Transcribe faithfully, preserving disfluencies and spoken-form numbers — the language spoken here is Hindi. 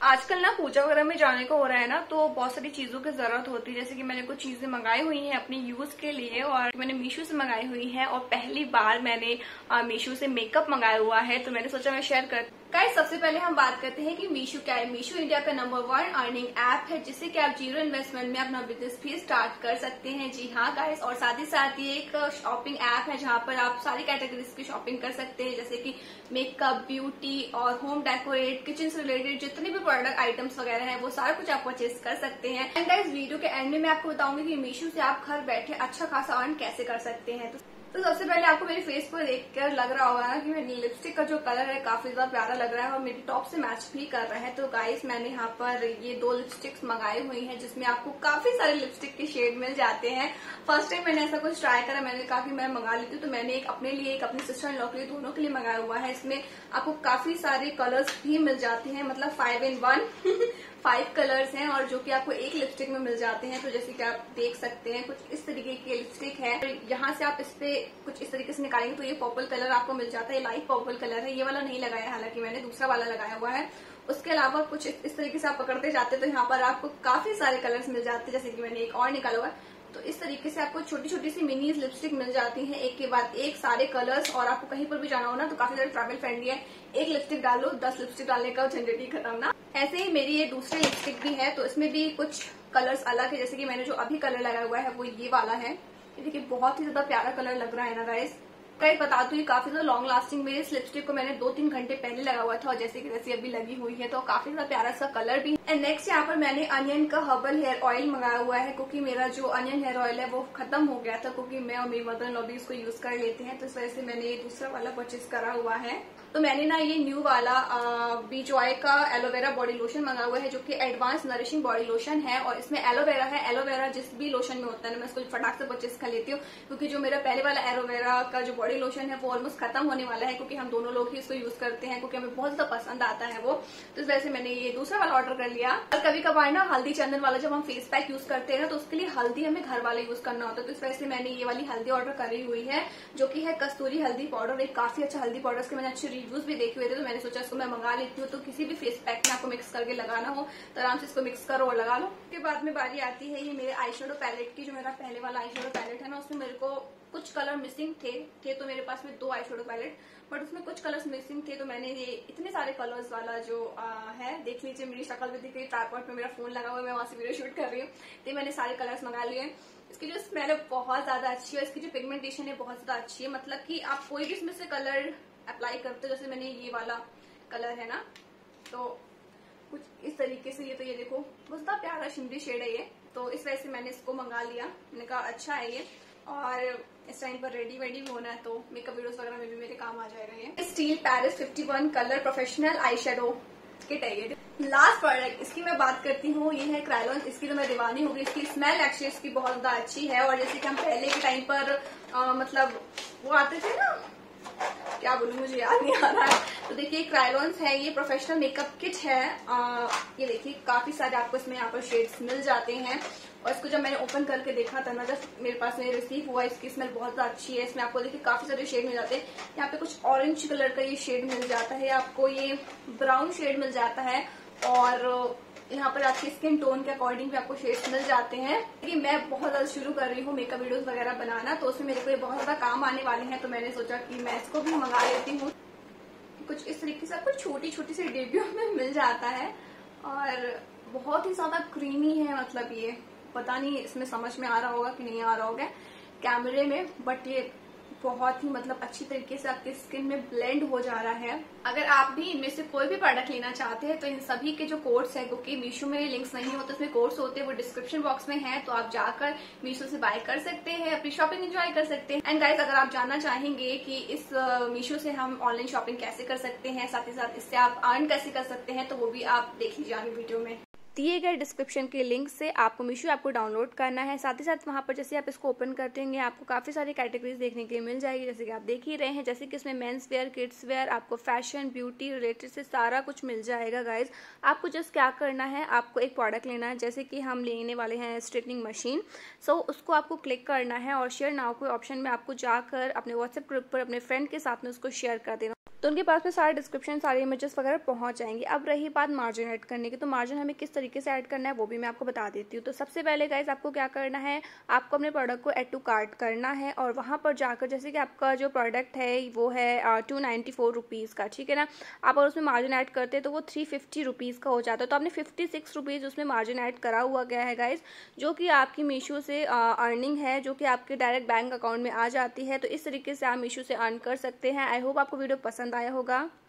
आजकल ना पूजा वगैरह में जाने को हो रहा है ना, तो बहुत सारी चीजों की जरूरत होती है। जैसे कि मैंने कुछ चीजें मंगाई हुई हैं अपनी यूज के लिए और मैंने मीशो से मंगाई हुई है और पहली बार मैंने मीशो से मेकअप मंगाया हुआ है, तो मैंने सोचा मैं शेयर कर। गाइस, सबसे पहले हम बात करते हैं कि मीशो क्या है। मीशो इंडिया का नंबर वन अर्निंग ऐप है, जिससे कि आप जीरो इन्वेस्टमेंट में अपना बिजनेस भी स्टार्ट कर सकते हैं। जी हाँ गाइस, और साथ ही साथ ये एक शॉपिंग ऐप है जहाँ पर आप सारी कैटेगरीज की शॉपिंग कर सकते हैं, जैसे कि मेकअप, ब्यूटी और होम डेकोरेट, किचन से रिलेटेड जितने भी प्रोडक्ट आइटम्स वगैरह है वो सारा कुछ आप परचेज कर सकते हैं। एंड गाइस, वीडियो के एंड में मैं आपको बताऊंगी कि मीशो से आप घर बैठे अच्छा खासा अर्न कैसे कर सकते हैं। तो तो सबसे पहले आपको मेरे फेस पर देखकर लग रहा होगा ना कि मेरी लिपस्टिक का जो कलर है काफी ज्यादा प्यारा लग रहा है और मेरी टॉप से मैच भी कर रहा है। तो गाइस, मैंने यहाँ पर ये दो लिपस्टिक्स मंगाई हुई हैं, जिसमें आपको काफी सारे लिपस्टिक के शेड मिल जाते हैं। फर्स्ट टाइम मैंने ऐसा कुछ ट्राई करा, मैंने कहा कि मैं मंगा लेती हूँ, तो मैंने एक अपने लिए एक अपनी सिस्टर इन लॉ के लिए दोनों के लिए मंगाया हुआ है। इसमें आपको काफी सारे कलर्स भी मिल जाते हैं, मतलब five in one five colours हैं और जो कि आपको एक लिपस्टिक में मिल जाते हैं। तो जैसे कि आप देख सकते हैं कुछ इस तरीके की लिपस्टिक है। तो यहाँ से आप इस पे कुछ इस तरीके से निकालेंगे तो ये पर्पल कलर आपको मिल जाता है, लाइट पर्पल कलर है। ये वाला नहीं लगाया, हालांकि मैंने दूसरा वाला लगाया हुआ है। उसके अलावा कुछ इस तरीके से आप पकड़ते जाते हैं तो यहाँ पर आपको काफी सारे कलर्स मिल जाते हैं। जैसे कि मैंने एक और निकाला हुआ है, तो इस तरीके से आपको छोटी छोटी सी मिनी लिपस्टिक मिल जाती हैं, एक के बाद एक सारे कलर्स। और आपको कहीं पर भी जाना हो ना तो काफी ज्यादा ट्रैवल फ्रेंडली है। एक लिपस्टिक डालो, दस लिपस्टिक डालने का झंझट ही खत्म ना। ऐसे ही मेरी ये दूसरी लिपस्टिक भी है, तो इसमें भी कुछ कलर्स अलग है। जैसे कि मैंने जो अभी कलर लगाया हुआ है वो ये वाला है। ये देखिए बहुत ही ज्यादा प्यारा कलर लग रहा है ना गाइस। कई बता दूं, ये काफी ज्यादा लॉन्ग लास्टिंग। मेरे इस लिपस्टिक को मैंने दो तीन घंटे पहले लगा हुआ था और जैसे कि जैसे अभी लगी हुई है, तो काफी ज्यादा प्यारा सा कलर भी है। एंड नेक्स्ट यहाँ पर मैंने अनियन का हर्बल हेयर ऑयल मंगाया हुआ है, क्योंकि मेरा जो अनियन हेयर ऑयल है वो खत्म हो गया था, क्योंकि मैं और मेरी मदर इन लॉ भी इसको यूज कर लेते हैं। तो इस वजह से मैंने ये दूसरा वाला परचेज करा हुआ है। तो मैंने ना ये न्यू वाला बी जॉय का एलोवेरा बॉडी लोशन मंगाया हुआ है, जो कि एडवांस नरिशिंग बॉडी लोशन है और इसमें एलोवेरा है। एलोवेरा जिस भी लोशन में होता है मैं इसको फटाक से परचेज कर लेती हूँ, क्योंकि जो मेरा पहले वाला एलोवेरा का जो बॉडी लोशन है वो ऑलमोस्ट खत्म होने वाला है, क्योंकि हम दोनों लोग ही इसको यूज करते हैं, क्योंकि हमें बहुत ज्यादा पसंद आता है वो। तो इस वजह से मैंने ये दूसरा वाला ऑर्डर कर लिया। और कभी कभार ना हल्दी चंदन वाला जब हम फेस पैक यूज करते हैं ना, तो उसके लिए हल्दी हमें घर वाले यूज करना होता है। तो इस वजह से मैंने ये वाली हल्दी ऑर्डर करी हुई है, जो की है कस्तूरी हल्दी पाउडर। एक काफी अच्छा हल्दी पाउडर, इसके मैंने अच्छे रिव्यूज भी देखे हुए थे, तो मैंने सोचा इसको मैं मंगा लेती हूँ। तो किसी भी फेस पैक में आपको मिक्स करके लगाना हो तो आराम से इसको मिक्स करो और लगा लो। उसके बाद में बारी आती है ये मेरे आई शेडो पैलेट की। जो मेरा पहले वाला आई शेडो पैलेट है ना, उसमें मेरे को कुछ कलर मिसिंग थे थे तो मेरे पास में दो आई शेडो पैलेट, बट उसमें कुछ कलर्स मिसिंग थे। तो मैंने ये इतने सारे कलर्स वाला जो आ, है, देख लीजिए मेरी शक्ल भी दिख रही है, ट्राइपॉड पे मेरा फोन लगा हुआ है, मैं वहां से वीडियो शूट कर रही हूँ। तो मैंने सारे कलर्स मंगा लिए। इसकी जो स्मेल है बहुत ज्यादा अच्छी है, इसकी जो पिगमेंटेशन है बहुत ज्यादा अच्छी है। मतलब कि आप कोई भी इसमें से कलर अप्लाई करते हो, जैसे मैंने ये वाला कलर है ना, तो कुछ इस तरीके से, ये तो ये देखो बहुत ज्यादा प्यारा शिमरी शेड है ये। तो इस वजह से मैंने इसको मंगा लिया। मैंने कहा अच्छा है ये, और इस टाइम पर रेडी वेडी भी होना है तो मेकअप वीडियोस वगैरह में भी मेरे काम आ जाएगा ये। Steel Paris fifty one colour professional eye shadow kit है ये। लास्ट प्रोडक्ट इसकी मैं बात करती हूँ, ये है क्रायोन। इसकी तो मैं दीवानी हो गई। इसकी स्मेल एक्चुअली इसकी बहुत ज्यादा अच्छी है, और जैसे कि हम पहले के टाइम पर आ, मतलब वो आते थे ना, क्या बोलूं मुझे याद नहीं आ रहा है। तो देखिए क्रायोन्स है, ये प्रोफेशनल मेकअप किट है। आ, ये देखिए काफी सारे आपको इसमें यहाँ पर शेड्स मिल जाते हैं। और इसको जब मैंने ओपन करके देखा था ना, जब मेरे पास में रिसीव हुआ, इसकी स्मेल बहुत ज्यादा अच्छी है। इसमें आपको देखिए काफी सारे शेड मिल जाते हैं। यहाँ पे कुछ ऑरेंज कलर का ये शेड मिल जाता है, आपको ये ब्राउन शेड मिल जाता है, और यहाँ पर आपकी स्किन टोन के अकॉर्डिंग भी आपको शेड्स मिल जाते हैं। लेकिन मैं बहुत ज्यादा शुरू कर रही हूँ मेकअप वीडियोस वगैरह बनाना, तो उसमें मेरे को ये बहुत ज्यादा काम आने वाले हैं, तो मैंने सोचा कि मैं इसको भी मंगा लेती हूँ। कुछ इस तरीके से आपको छोटी छोटी सी डिब्बियों में मिल जाता है और बहुत ही ज्यादा क्रीमी है। मतलब ये पता नहीं इसमें समझ में आ रहा होगा कि नहीं आ रहा होगा कैमरे में, बट ये बहुत ही मतलब अच्छी तरीके से आपकी स्किन में ब्लेंड हो जा रहा है। अगर आप भी इनमें से कोई भी प्रोडक्ट लेना चाहते हैं तो इन सभी के जो कोड्स हैं, क्योंकि मीशो में लिंक्स नहीं होते, उसमें कोड्स होते हैं, वो डिस्क्रिप्शन बॉक्स में है, तो आप जाकर मीशो से बाय कर सकते हैं, अपनी शॉपिंग एंजॉय कर सकते हैं। एंड गाइस, अगर आप जानना चाहेंगे कि इस मीशो से हम ऑनलाइन शॉपिंग कैसे कर सकते हैं, साथ ही साथ इससे आप अर्न कैसे कर सकते हैं, तो वो भी आप देख लीजिए आगे वीडियो में। दिए गए डिस्क्रिप्शन के लिंक से आपको मीशो ऐप को डाउनलोड करना है। साथ ही साथ वहां पर जैसे आप इसको ओपन करते हैं आपको काफी सारी कैटेगरीज देखने के लिए मिल जाएगी, जैसे कि आप देख ही रहे हैं। जैसे कि इसमें मेंस वेयर, किड्स वेयर, आपको फैशन, ब्यूटी रिलेटेड से सारा कुछ मिल जाएगा गाइज। आपको जस्ट क्या करना है, आपको एक प्रोडक्ट लेना है। जैसे कि हम लेने वाले हैं स्ट्रेटनिंग मशीन, सो उसको आपको क्लिक करना है और शेयर नाउ के ऑप्शन में आपको जाकर अपने व्हाट्सएप ग्रुप पर अपने फ्रेंड के साथ में उसको शेयर कर देना। तो उनके पास में सारे डिस्क्रिप्शन, सारे इमेजेस वगैरह पहुंच जाएंगे। अब रही बात मार्जिन ऐड करने की, तो मार्जिन हमें किस तरीके से ऐड करना है वो भी मैं आपको बता देती हूँ। तो सबसे पहले गाइज आपको क्या करना है, आपको अपने प्रोडक्ट को ऐड टू कार्ट करना है और वहां पर जाकर जैसे कि आपका जो प्रोडक्ट है वो है टू नाइन्टी फोर रुपीज़ का, ठीक है ना। आप और उसमें मार्जिन ऐड करते हैं तो वो थ्री फिफ्टी रुपीज़ का हो जाता है। तो आपने फिफ्टी सिक्स रुपीज़ उसमें मार्जिन ऐड करा हुआ गया है गाइज, जो कि आपकी मीशो से अर्निंग है, जो कि आपके डायरेक्ट बैंक अकाउंट में आ जाती है। तो इस तरीके से आप मीशो से अर्न कर सकते हैं। आई होप आपको वीडियो पसंद आया होगा।